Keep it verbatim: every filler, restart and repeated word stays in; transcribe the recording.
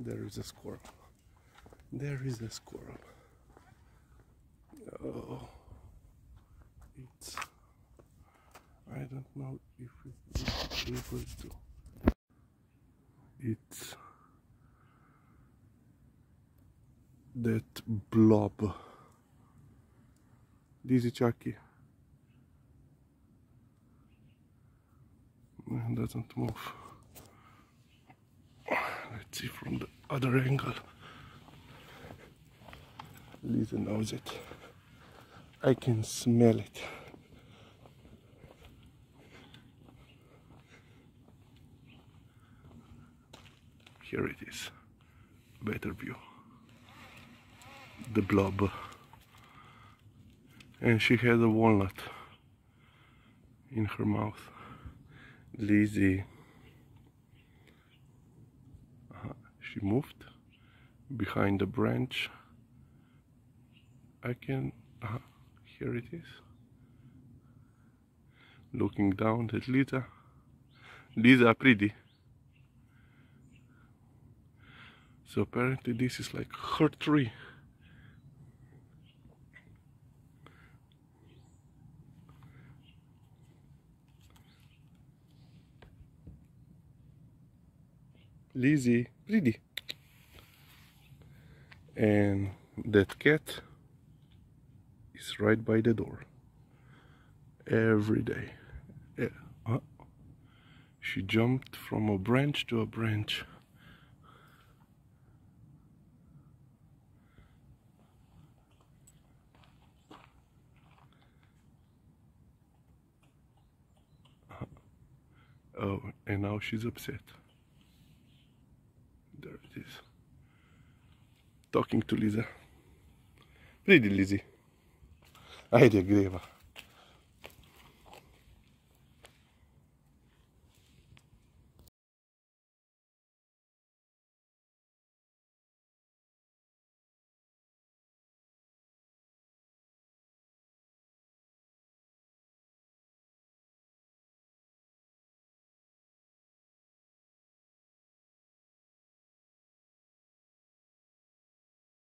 There is a squirrel. There is a squirrel. Oh, it's. I don't know if it's able to. It's that blob. This is Chucky. It doesn't move. Let's see from the other angle. Liza knows it. I can smell it. Here it is. Better view. The blob. And she had a walnut in her mouth. Lizzie. Uh-huh. She moved behind the branch. I can. Uh-huh. Here it is. Looking down at Liza. Liza, pretty. So apparently this is like her tree. Lizzie, pretty. And that cat is right by the door. Every day. Yeah. Uh, she jumped from a branch to a branch. Uh, oh, and now she's upset. There it is. Talking to Liza. Vedi Lizzie. Hai di greva.